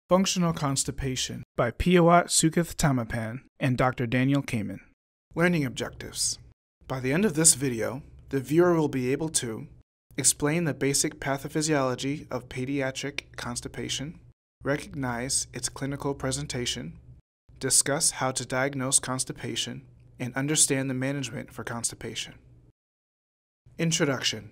Functional Constipation by Sukijthamapan and Dr. Daniel Kamin. Learning objectives. By the end of this video, the viewer will be able to explain the basic pathophysiology of pediatric constipation, recognize its clinical presentation, discuss how to diagnose constipation, and understand the management for constipation. Introduction.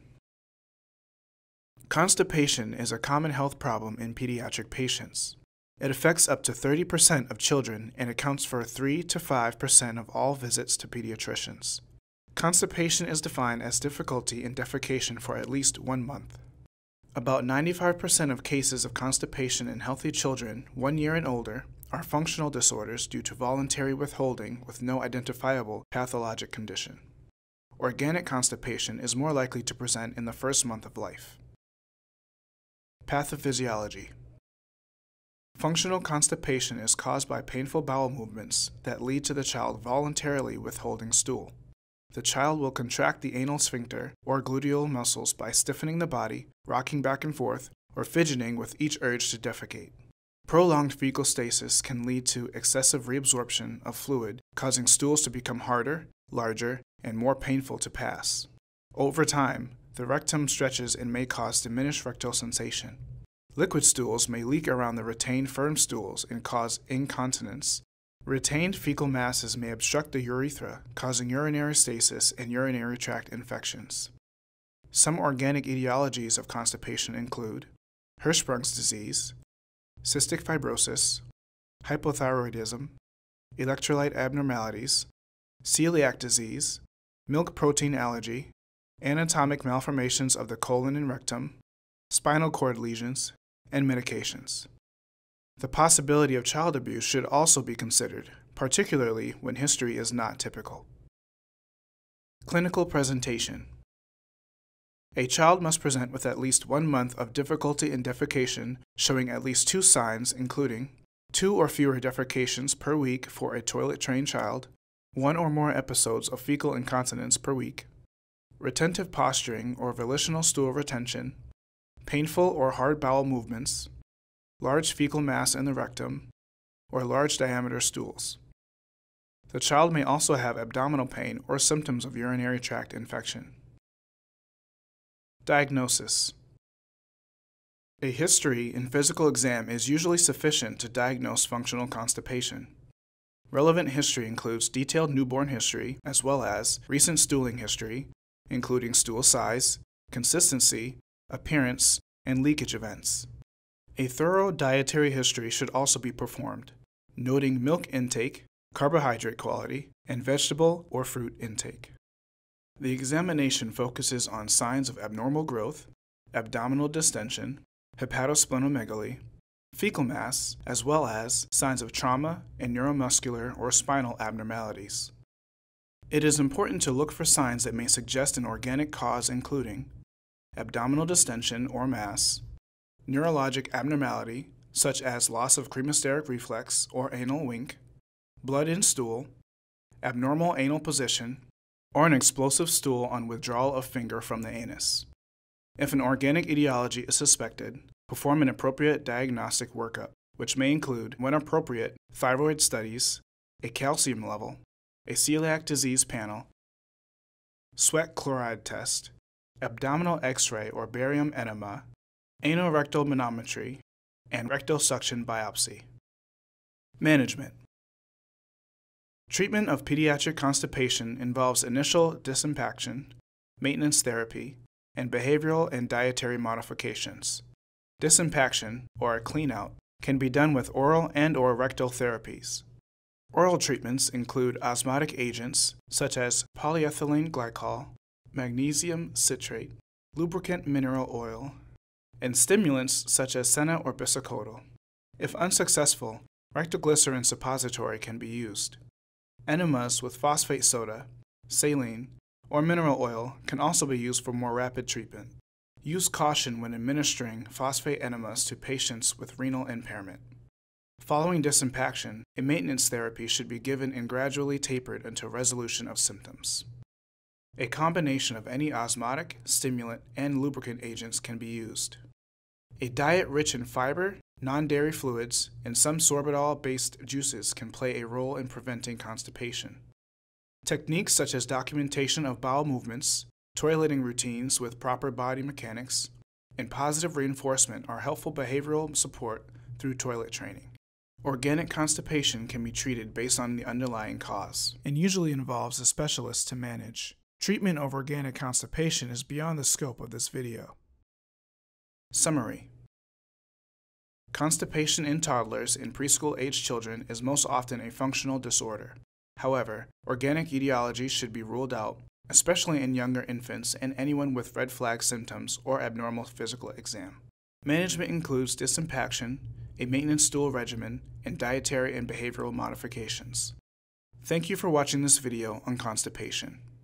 Constipation is a common health problem in pediatric patients. It affects up to 30% of children and accounts for 3 to 5% of all visits to pediatricians. Constipation is defined as difficulty in defecation for at least 1 month. About 95% of cases of constipation in healthy children 1 year and older are functional disorders due to voluntary withholding with no identifiable pathologic condition. Organic constipation is more likely to present in the first month of life. Pathophysiology. Functional constipation is caused by painful bowel movements that lead to the child voluntarily withholding stool. The child will contract the anal sphincter or gluteal muscles by stiffening the body, rocking back and forth, or fidgeting with each urge to defecate. Prolonged fecal stasis can lead to excessive reabsorption of fluid, causing stools to become harder, larger, and more painful to pass. Over time, the rectum stretches and may cause diminished rectal sensation. Liquid stools may leak around the retained firm stools and cause incontinence. Retained fecal masses may obstruct the urethra, causing urinary stasis and urinary tract infections. Some organic etiologies of constipation include Hirschsprung's disease, cystic fibrosis, hypothyroidism, electrolyte abnormalities, celiac disease, milk protein allergy, anatomic malformations of the colon and rectum, spinal cord lesions, and medications. The possibility of child abuse should also be considered, particularly when history is not typical. Clinical presentation. A child must present with at least 1 month of difficulty in defecation, showing at least 2 signs including 2 or fewer defecations per week for a toilet-trained child, 1 or more episodes of fecal incontinence per week, retentive posturing or volitional stool retention, painful or hard bowel movements, large fecal mass in the rectum, or large diameter stools. The child may also have abdominal pain or symptoms of urinary tract infection. Diagnosis. A history and physical exam is usually sufficient to diagnose functional constipation. Relevant history includes detailed newborn history as well as recent stooling history, including stool size, consistency, appearance, and leakage events. A thorough dietary history should also be performed, noting milk intake, carbohydrate quality, and vegetable or fruit intake. The examination focuses on signs of abnormal growth, abdominal distension, hepatosplenomegaly, fecal mass, as well as signs of trauma and neuromuscular or spinal abnormalities. It is important to look for signs that may suggest an organic cause including abdominal distension or mass, neurologic abnormality such as loss of cremasteric reflex or anal wink, blood in stool, abnormal anal position, or an explosive stool on withdrawal of finger from the anus. If an organic etiology is suspected, perform an appropriate diagnostic workup, which may include, when appropriate, thyroid studies, a calcium level, a celiac disease panel, sweat chloride test, abdominal X-ray or barium enema, anorectal manometry, and rectal suction biopsy. Management. Treatment of pediatric constipation involves initial disimpaction, maintenance therapy, and behavioral and dietary modifications. Disimpaction, or a clean-out, can be done with oral and/or rectal therapies. Oral treatments include osmotic agents such as polyethylene glycol, magnesium citrate, lubricant mineral oil, and stimulants such as senna or bisacodyl. If unsuccessful, rectoglycerin suppository can be used. Enemas with phosphate soda, saline, or mineral oil can also be used for more rapid treatment. Use caution when administering phosphate enemas to patients with renal impairment. Following disimpaction, a maintenance therapy should be given and gradually tapered until resolution of symptoms. A combination of any osmotic, stimulant, and lubricant agents can be used. A diet rich in fiber, Non-dairy fluids and some sorbitol-based juices can play a role in preventing constipation. Techniques such as documentation of bowel movements, toileting routines with proper body mechanics, and positive reinforcement are helpful behavioral support through toilet training. Organic constipation can be treated based on the underlying cause, and usually involves a specialist to manage. Treatment of organic constipation is beyond the scope of this video. Summary. Constipation in toddlers and preschool-aged children is most often a functional disorder. However, organic etiology should be ruled out, especially in younger infants and anyone with red flag symptoms or abnormal physical exam. Management includes disimpaction, a maintenance stool regimen, and dietary and behavioral modifications. Thank you for watching this video on constipation.